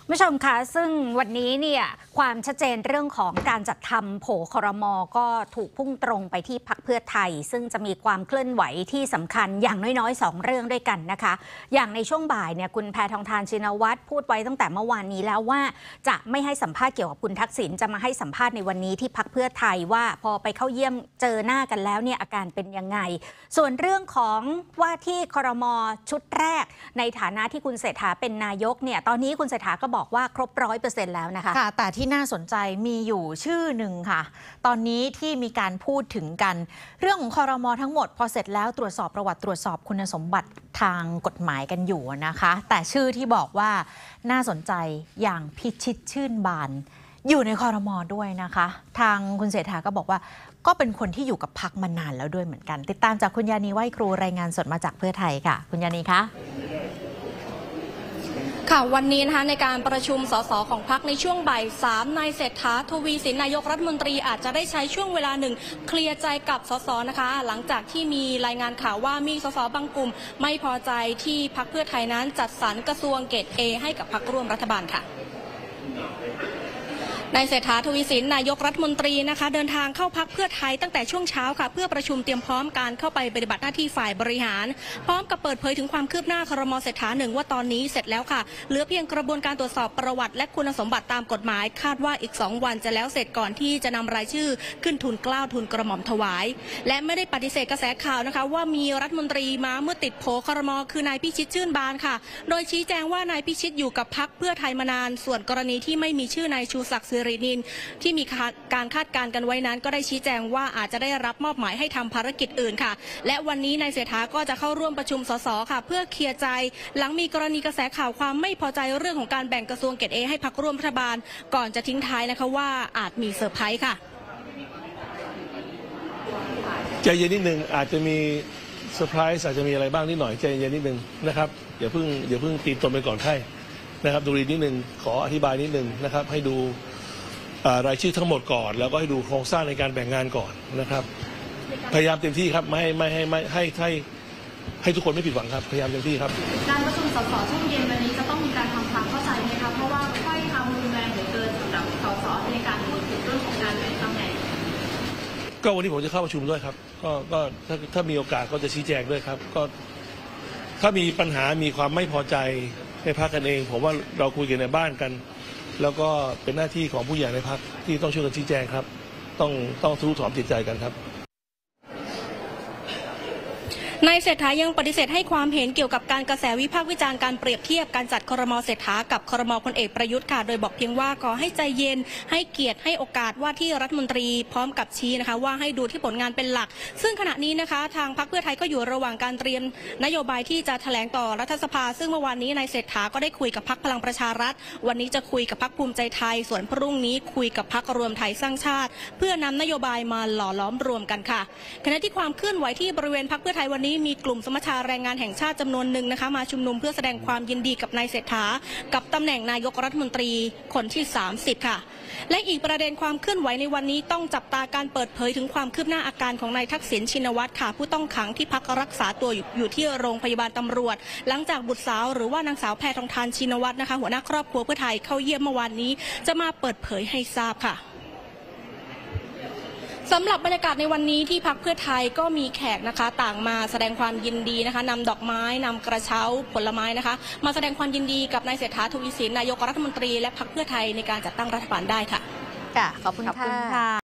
ผู้ชมคะซึ่งวันนี้เนี่ยความชัดเจนเรื่องของการจัดทำโผครม.ก็ถูกพุ่งตรงไปที่พรรคเพื่อไทยซึ่งจะมีความเคลื่อนไหวที่สำคัญอย่างน้อยๆ2เรื่องด้วยกันนะคะอย่างในช่วงบ่ายเนี่ยคุณแพทองธารชินวัตรพูดไว้ตั้งแต่เมื่อวานนี้แล้วว่าจะไม่ให้สัมภาษณ์เกี่ยวกับคุณทักษิณจะมาให้สัมภาษณ์ในวันนี้ที่พรรคเพื่อไทยว่าพอไปเข้าเยี่ยมเจอหน้ากันแล้วเนี่ยอาการเป็นยังไงส่วนเรื่องของว่าที่ครม.ชุดแรกในฐานะที่คุณเศรษฐาเป็นนายกเนี่ยตอนนี้คุณเศรษฐาก็บอกว่าครบ100%แล้วนะคะค่ะแต่ที่น่าสนใจมีอยู่ชื่อหนึ่งค่ะตอนนี้ที่มีการพูดถึงกันเรื่องของครม.ทั้งหมดพอเสร็จแล้วตรวจสอบประวัติตรวจสอบคุณสมบัติทางกฎหมายกันอยู่นะคะแต่ชื่อที่บอกว่าน่าสนใจอย่างพิชิตชื่นบานอยู่ในครม.ด้วยนะคะทางคุณเศรษฐาก็บอกว่าก็เป็นคนที่อยู่กับพรรคมานานแล้วด้วยเหมือนกันติดตามจากคุณยานีไหว้ครูรายงานสดมาจากเพื่อไทยค่ะคุณยานีคะค่ะวันนี้นะคะในการประชุมสสของพรรคในช่วงบ่าย3นายเศรษฐาทวีสินนายกรัฐมนตรีอาจจะได้ใช้ช่วงเวลาหนึ่งเคลียร์ใจกับสสนะคะหลังจากที่มีรายงานข่าวว่ามีสสบางกลุ่มไม่พอใจที่พรรคเพื่อไทยนั้นจัดสรรกระทรวงเกรด A ให้กับพรรคร่วมรัฐบาลค่ะนายเศรษฐาทวีสินนายกรัฐมนตรีนะคะเดินทางเข้าพักเพื่อไทยตั้งแต่ช่วงเช้าค่ะเพื่อประชุมเตรียมพร้อมการเข้าไปปฏิบัติหน้าที่ฝ่ายบริหารพร้อมกับเปิดเผยถึงความคืบหน้าครม.เศรษฐา1ว่าตอนนี้เสร็จแล้วค่ะเหลือเพียงกระบวนการตรวจสอบประวัติและคุณสมบัติตามกฎหมายคาดว่าอีก2วันจะแล้วเสร็จก่อนที่จะนำรายชื่อขึ้นทุนเกล้าทุนกระหม่อมถวายและไม่ได้ปฏิเสธกระแสข่าวนะคะว่ามีรัฐมนตรีมาเมื่อติดโผครม.คือนายพิชิตชื่นบานค่ะโดยชี้แจงว่านายพิชิตอยู่กับพรรคเพื่อไทยมานานส่วนกรณีที่ไม่มีชื่อนายชูศักดิ์สิรินินที่มีการคาดการณ์กันไว้นั้นก็ได้ชี้แจงว่าอาจจะได้รับมอบหมายให้ทำภารกิจอื่นค่ะและวันนี้นายเศรษฐาก็จะเข้าร่วมประชุมสสค่ะเพื่อเคลียร์ใจหลังมีกรณีกระแสข่าวความไม่พอใจเรื่องของการแบ่งกระทรวงเกรด A ให้พรรคร่วมรัฐบาลก่อนจะทิ้งท้ายนะคะว่าอาจมีเซอร์ไพรส์ค่ะใจเย็นนิดนึงอาจจะมีเซอร์ไพรส์อาจจะมีอะไรบ้างนิดหน่อยใจเย็นนิดนึงนะครับอย่าเพิ่งตีตนไปก่อนไข้นะครับดูดีนิดนึงขออธิบายนิดนึงนะครับให้ดูรายชื่อทั้งหมดก่อนแล้วก็ให้ดูโครงสร้างในการแบ่งงานก่อนนะครับพยายามเต็มที่ครับไม่ให้ทุกคนไม่ผิดหวังครับพยายามเต็มที่ครับการประชุมสสช่วงเย็นวันนี้จะต้องมีการทำความเข้าใจไหมคะเพราะว่าค่อยทำรุนแรงเหลือเกินสำหรับสสในการพูดถึงเรื่องของการแบ่งตำแหน่งก็วันนี้ผมจะเข้าประชุมด้วยครับก็ถ้ามีโอกาสก็จะชี้แจงด้วยครับก็ถ้ามีปัญหามีความไม่พอใจในพรรคกันเองผมว่าเราคุยกันในบ้านกันแล้วก็เป็นหน้าที่ของผู้ใหญ่ในพรรคที่ต้องช่วยกันชี้แจงครับต้องทนุถนอมจิตใจกันครับนายเศรษฐายังปฏิเสธให้ความเห็นเกี่ยวกับการกระแสวิพากษ์วิจารณ์การเปรียบเทียบการจัดครม.เศรษฐากับครม.พลเอกประยุทธ์ค่ะโดยบอกเพียงว่าขอให้ใจเย็นให้เกียรติให้โอกาสว่าที่รัฐมนตรีพร้อมกับชี้นะคะว่าให้ดูที่ผลงานเป็นหลักซึ่งขณะนี้นะคะทางพรรคเพื่อไทยก็อยู่ระหว่างการเตรียมนโยบายที่จะแถลงต่อรัฐสภาซึ่งเมื่อวานนี้นายเศรษฐาก็ได้คุยกับพรรคพลังประชารัฐวันนี้จะคุยกับพรรคภูมิใจไทยส่วนพรุ่งนี้คุยกับพรรครวมไทยสร้างชาติเพื่อนำนโยบายมาหล่อล้อมรวมกันค่ะขณะที่ความเคลื่อนไหวที่บริเวณพรรคเพื่อไทยวันนี้มีกลุ่มสมัชชาแรงงานแห่งชาติจำนวนหนึ่งนะคะมาชุมนุมเพื่อแสดงความยินดีกับนายเศรษฐากับตำแหน่งนายกรัฐมนตรีคนที่30ค่ะและอีกประเด็นความเคลื่อนไหวในวันนี้ต้องจับตาการเปิดเผยถึงความคืบหน้าอาการของนายทักษิณชินวัตรค่ะผู้ต้องขังที่พักรักษาตัวอยู่ที่โรงพยาบาลตำรวจหลังจากบุตรสาวหรือว่านางสาวแพทองธารชินวัตรนะคะหัวหน้าครอบครัวเพื่อไทยเข้าเยี่ยมเมื่อวานนี้จะมาเปิดเผยให้ทราบค่ะสำหรับบรรยากาศในวันนี้ที่พรรคเพื่อไทยก็มีแขกนะคะต่างมาแสดงความยินดีนะคะนำดอกไม้นำกระเช้าผลไม้นะคะมาแสดงความยินดีกับนายเศรษฐาทวีสินนายกรัฐมนตรีและพรรคเพื่อไทยในการจัดตั้งรัฐบาลได้ค่ะขอบคุณค่ะ